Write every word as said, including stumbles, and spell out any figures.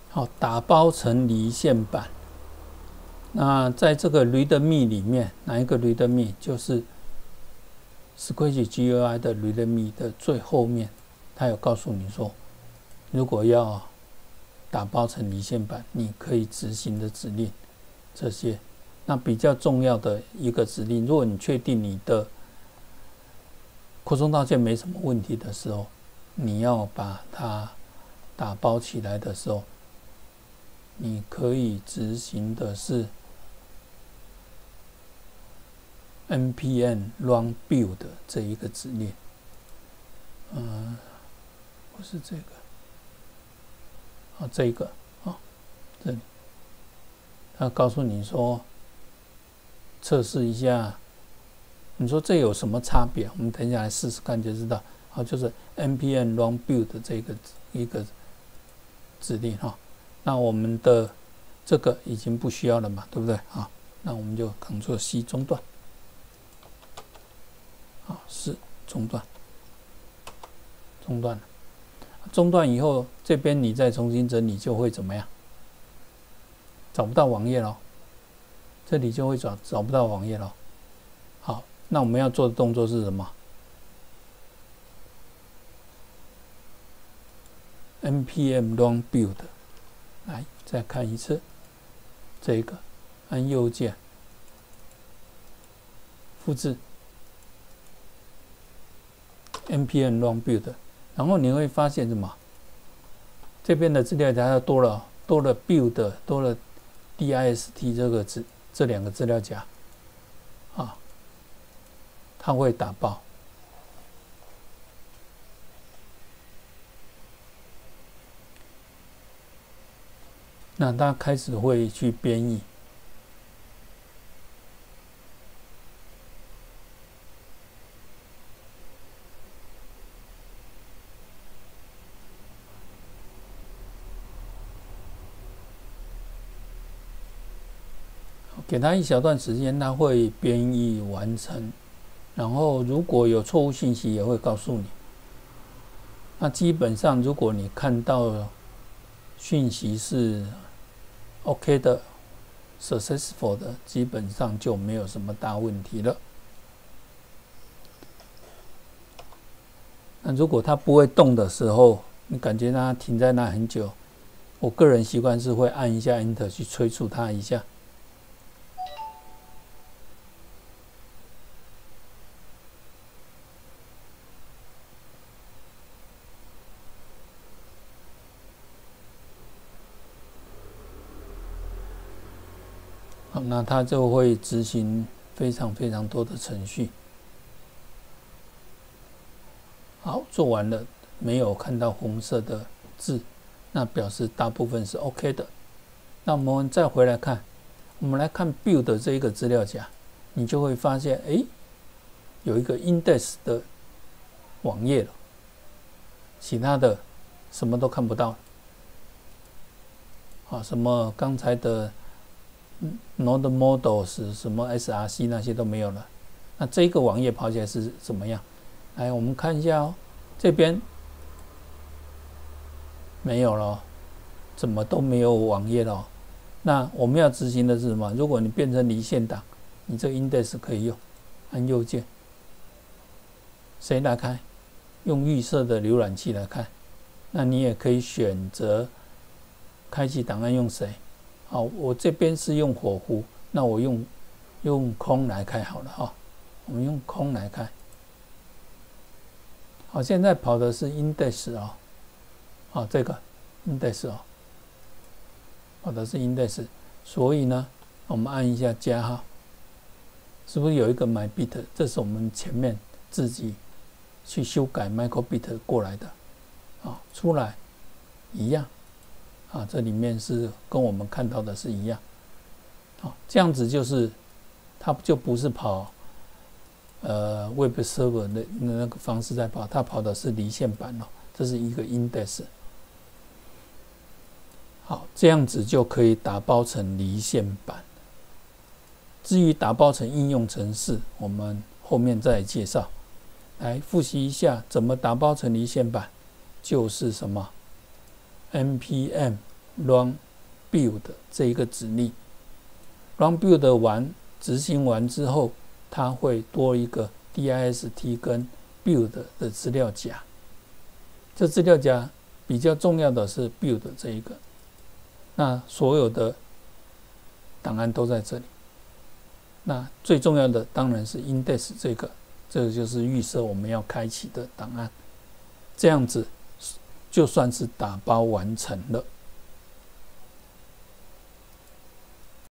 好，打包成离线版。那在这个 readme 里面，哪一个 readme 就是 Scratch G U I 的 readme 的最后面，它有告诉你说，如果要打包成离线版，你可以执行的指令这些。那比较重要的一个指令，如果你确定你的扩充套件没什么问题的时候，你要把它打包起来的时候，你可以执行的是 npm run build 这一个指令。嗯，不是这个，啊，这一个，啊，这里，他告诉你说，测试一下，你说这有什么差别？我们等一下来试试看就知道。好，就是 npm run build 这个一个指令哈。那我们的这个已经不需要了嘛，对不对？好，那我们就 Ctrl C 中断。好，是中断，中断了。中断以后，这边你再重新整理就会怎么样？找不到网页了，这里就会找找不到网页了。好，那我们要做的动作是什么？npm run build， 来再看一次，这个按右键复制 npm run build， 然后你会发现什么？这边的资料夹多了，多了 build， 多了 dist 这个字，这两个资料夹啊，它会打包。那它开始会去编译，给它一小段时间，它会编译完成。然后如果有错误信息，也会告诉你。那基本上，如果你看到讯息是 OK 的 successful 的，基本上就没有什么大问题了。那如果它不会动的时候，你感觉它停在那很久，我个人习惯是会按一下 Enter 去催促它一下。好，那它就会执行非常非常多的程序。好，做完了，没有看到红色的字，那表示大部分是 OK 的。那我们再回来看，我们来看 build 这一个资料夹，你就会发现，哎，有一个 index 的网页了，其他的什么都看不到。啊，什么刚才的 Node Models 什么 S R C 那些都没有了。那这个网页跑起来是怎么样？来，我们看一下哦，这边没有了，怎么都没有网页了。那我们要执行的是什么？如果你变成离线档，你这个 index 可以用，按右键，谁来开？用预设的浏览器来看。那你也可以选择开启档案用谁？好，我这边是用火狐，那我用用空来开好了哈。我们用空来开。好，现在跑的是 index 哦，好，这个 index 哦，跑的是 index， 所以呢，我们按一下加号，是不是有一个 mybit？ 这是我们前面自己去修改 microbit 过来的，啊，出来一样，啊，这里面是跟我们看到的是一样，啊，这样子就是它就不是跑。呃 ，Web Server 的那个方式在跑，它跑的是离线版哦，这是一个 index。好，这样子就可以打包成离线版。至于打包成应用程式，我们后面再介绍。来复习一下怎么打包成离线版，就是什么 npm run build 这一个指令。run build 完执行完之后，它会多一个 dist 跟 build 的资料夹。这资料夹比较重要的是 build 这一个，那所有的档案都在这里。那最重要的当然是 index 这个，这个就是预设我们要开启的档案。这样子就算是打包完成了。